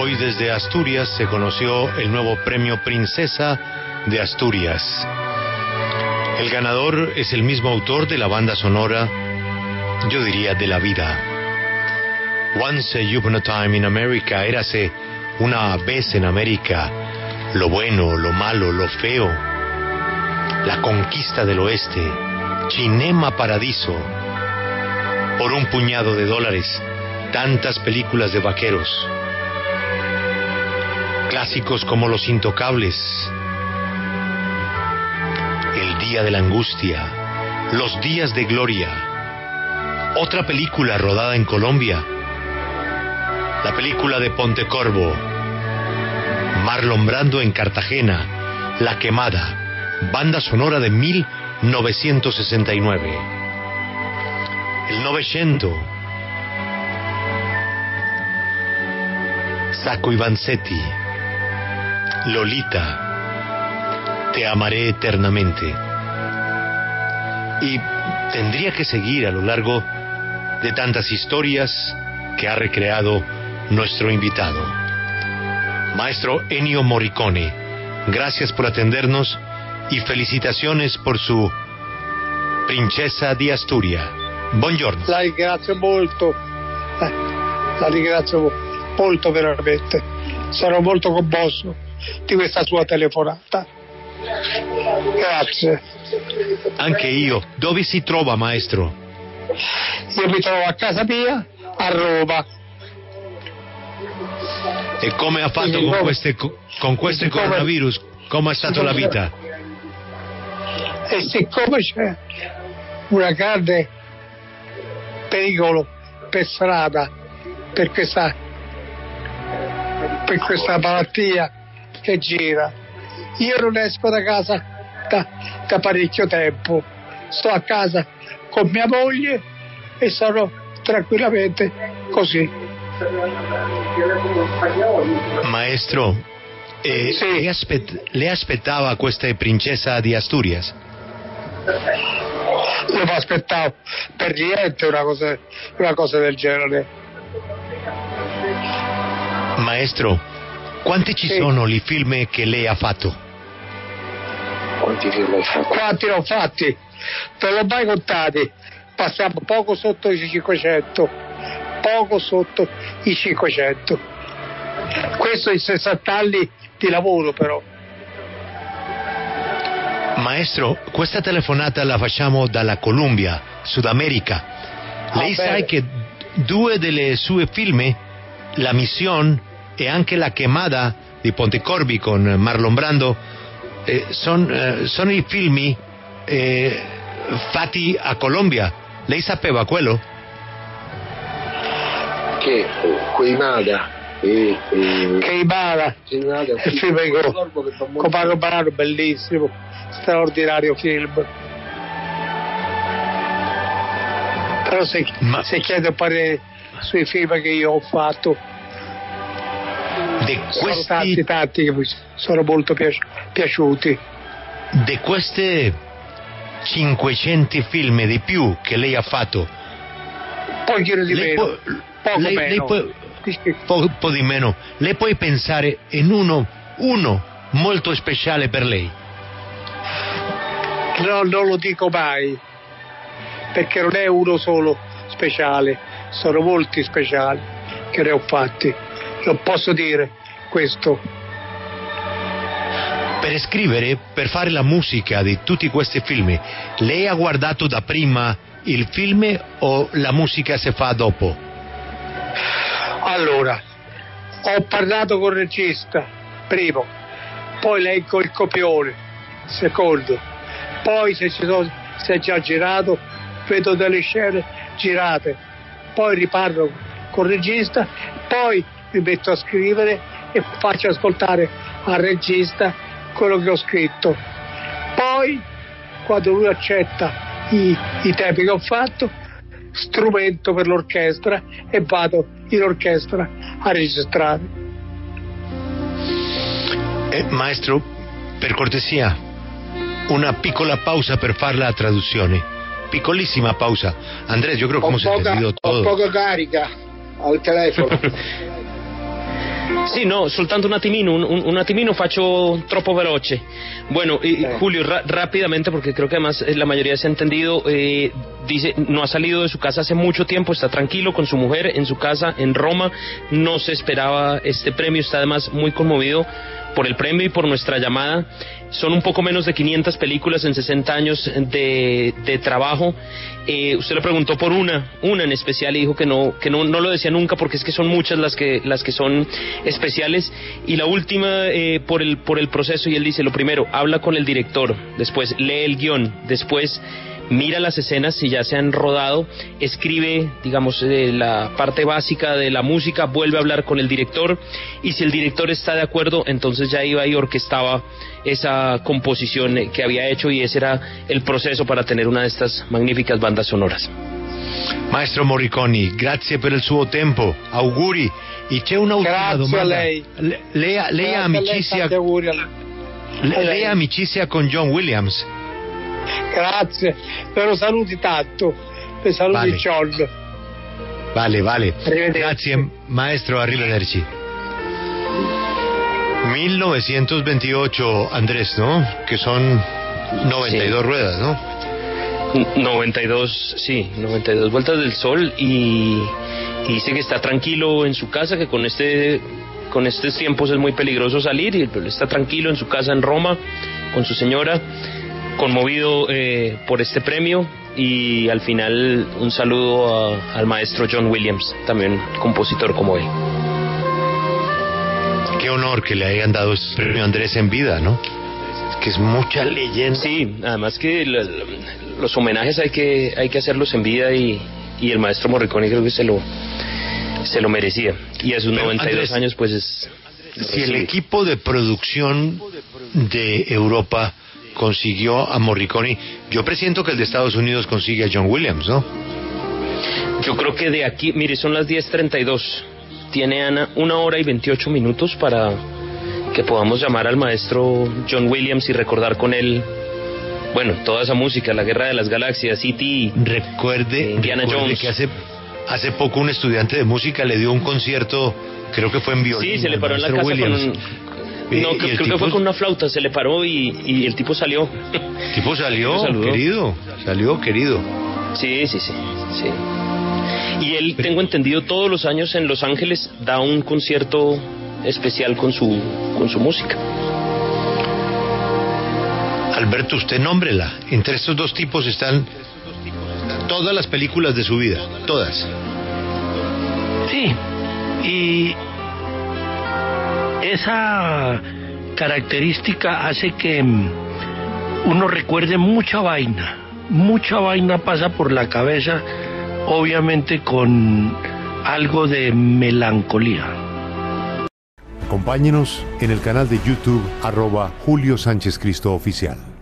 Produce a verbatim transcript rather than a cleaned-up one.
Hoy desde Asturias se conoció el nuevo premio Princesa de Asturias. El ganador es el mismo autor de la banda sonora, yo diría, de la vida. Once Upon a Time in America, érase una vez en América, lo bueno, lo malo, lo feo, la conquista del oeste, Cinema Paradiso, por un puñado de dólares, tantas películas de vaqueros, clásicos como Los Intocables, El Día de la Angustia, Los Días de Gloria, otra película rodada en Colombia, la película de Pontecorvo, Marlon Brando en Cartagena, La Quemada, banda sonora de mil novecientos sesenta y nueve. El Novecento, Sacco y Vanzetti, Lolita, Te amaré eternamente. Y tendría que seguir a lo largo de tantas historias que ha recreado nuestro invitado. Maestro Ennio Morricone, gracias por atendernos y felicitaciones por su Princesa di Asturia. Buongiorno. La ringrazio molto, la ringrazio molto veramente. Sono molto commosso di questa sua telefonata. Grazie. Anche io. Dove si trova, maestro? Io mi trovo a casa mia, a Roma. E come ha fatto con queste, con questo coronavirus? Come è stata la vita? E siccome c'è una grande pericolo per strada per questa per questa malattia che gira, io non esco da casa da, da parecchio tempo, sto a casa con mia moglie e sono tranquillamente così. Maestro, eh, sì. le, aspet- le aspettava questa Princesa di Asturias? Non mi aspettavo per niente una cosa, una cosa del genere. Maestro, quanti ci sì. sono i film che lei ha fatto? Quanti film hai fatto? Quanti ne ho fatti? Non l'ho mai contati. Passiamo poco sotto i cinquecento. Poco sotto i cinquecento. Questo in sessanta anni di lavoro, però. Maestro, questa telefonata la facciamo dalla Colombia, Sud America. Lei Ah, sa bene. che due delle sue film, La Mission e anche La Quemada di Pontecorvi con Marlon Brando, eh, sono eh, son i film eh, fatti a Colombia. Lei sapeva quello? Che eh, Queimada e, e... Queimada, Queimada, il film con, con Marlon Brando, bellissimo, straordinario film. Però se, Ma... se chiede un parere sui film che io ho fatto, De sono questi... tanti tanti che mi sono molto piaci- piaciuti. Di queste cinquecento film di più che lei ha fatto, Pochino di lei meno, può, poco lei, meno. lei può, po, po' di meno, lei può pensare in uno, uno molto speciale per lei? No, non lo dico mai, perché non è uno solo speciale, sono molti speciali che ne ho fatti, non posso dire questo. Per scrivere, per fare la musica di tutti questi film, lei ha guardato da prima il film o la musica si fa dopo? Allora, ho parlato con il regista, primo, poi leggo il copione, secondo, poi se, ci sono, se è già girato, vedo delle scene girate, poi riparlo con il regista, poi mi metto a scrivere e faccio ascoltare al regista quello che ho scritto. Poi, quando lui accetta i, i tempi che ho fatto, strumento per l'orchestra e vado in orchestra a registrare. Eh, maestro, per cortesia, una piccola pausa per fare la traduzione. Piccolissima pausa. Andrés, yo creo que hemos entendido todo. Ho poca carica al telefono. Sì, no, soltanto un attimino, un, un attimino faccio troppo veloce. Bueno, eh, eh. Julio, ra rápidamente, porque creo que además eh, la mayoría se ha entendido, eh, dice, no ha salido de su casa hace mucho tiempo, está tranquilo con su mujer en su casa en Roma, no se esperaba este premio, está además muy conmovido por el premio y por nuestra llamada. Son un poco menos de quinientas películas en sesenta años de, de trabajo. Eh, usted le preguntó por una, una en especial, y dijo que no, que no, no lo decía nunca porque es que son muchas las que, las que son especiales. Y la última, eh, por el, por el proceso, y él dice, lo primero, habla con el director, después lee el guión, después mira las escenas si ya se han rodado, escribe, digamos, eh, la parte básica de la música, vuelve a hablar con el director, y si el director está de acuerdo, entonces ya iba y orquestaba esa composición que había hecho, y ese era el proceso para tener una de estas magníficas bandas sonoras. Maestro Morricone, grazie per il suo tempo, auguri. E c'è un'ultima domanda. A lei. Le, lei, lei ha amicizia, le, lei ha amicizia con John Williams? Grazie, te lo saluti tanto, te saluti vale. John. Vale, vale. Grazie, maestro, arrivederci. mil novecientos veintiocho, Andrés, ¿no? Que son noventa y dos sí. ruedas, ¿no? noventa y dos, sí, noventa y dos vueltas del sol, y, y dice que está tranquilo en su casa, que con este con estos tiempos es muy peligroso salir, y está tranquilo en su casa en Roma con su señora, conmovido eh, por este premio. Y al final un saludo a, al maestro John Williams, también compositor como él. Qué honor que le hayan dado este premio a Andrés en vida, ¿no? Que es mucha leyenda. Sí, además que la, la, los homenajes hay que hay que hacerlos en vida, y, y el maestro Morricone creo que se lo se lo merecía. Y a sus Pero, noventa y dos Andrés, años pues es... Si el equipo de producción de Europa consiguió a Morricone, yo presiento que el de Estados Unidos consigue a John Williams, ¿no? Yo creo que de aquí, mire, son las diez treinta y dos. Tiene Ana una hora y veintiocho minutos para que podamos llamar al maestro John Williams y recordar con él, bueno, toda esa música, La Guerra de las Galaxias, E T Recuerde, Indiana recuerde Jones. que hace, hace poco un estudiante de música le dio un concierto, creo que fue en violín. Sí, se le paró en la casa Williams. con un... No, creo, creo que fue con una flauta, se le paró y, y el tipo salió. El tipo salió, querido, salió, querido. Sí, sí, sí, sí. Y él, tengo entendido, todos los años en Los Ángeles da un concierto especial con su con su música. Alberto, usted nómbrela. Entre estos dos tipos están todas las películas de su vida, todas. Sí, y esa característica hace que uno recuerde mucha vaina, mucha vaina pasa por la cabeza, obviamente con algo de melancolía. Acompáñenos en el canal de YouTube arroba Julio Sánchez Cristo Oficial.